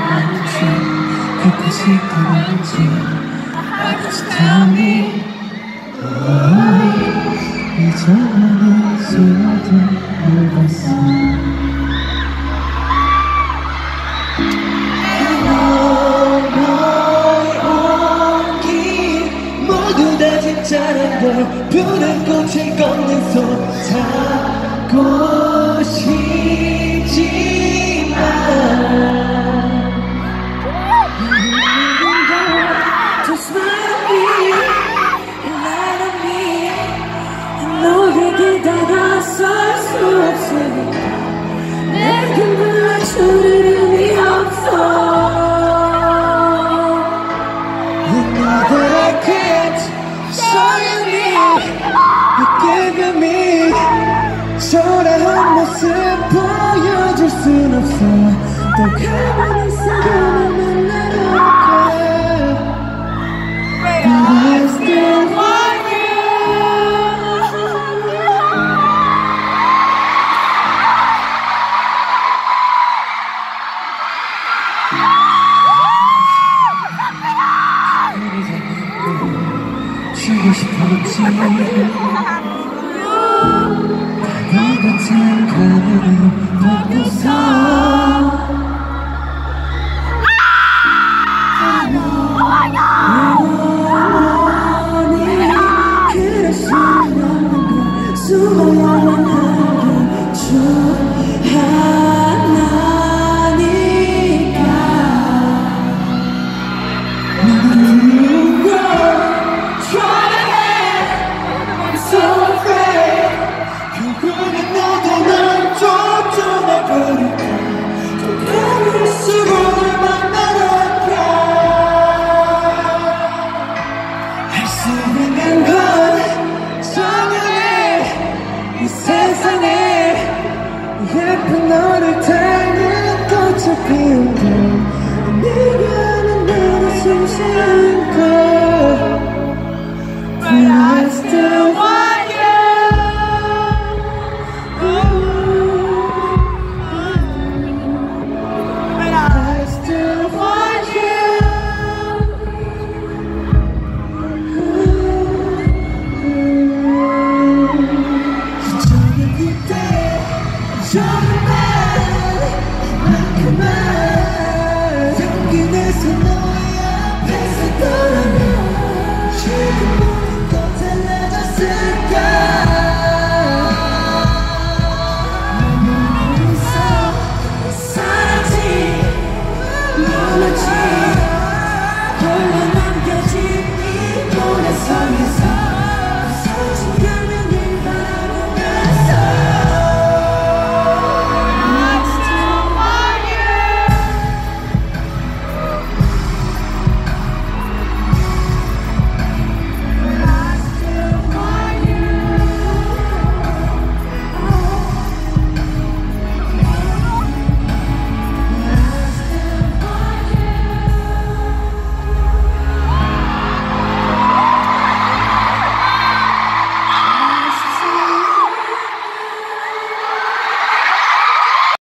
그것이 그런지 아버지 tell me 이제 나는 숨어도 늙었어 너의 온기 모두 다 진짜란 걸 푸른 꽃을 걷는 손 잡고 싶지만 다가설 수 없으니까 내겐 불러줄 이름이 없어 You know that I can't show you me You're giving me 초라한 모습 보여줄 순 없어 또 가만히 있으면 만나러 올게 But I still want you 쉬고 싶었지 바보 같은 가면을 벗고서 영원히 그럴 수 없는 걸 숨어야만 하긴 좋아하니까 세상에 예쁜 너를 닮은 꽃을 피운 게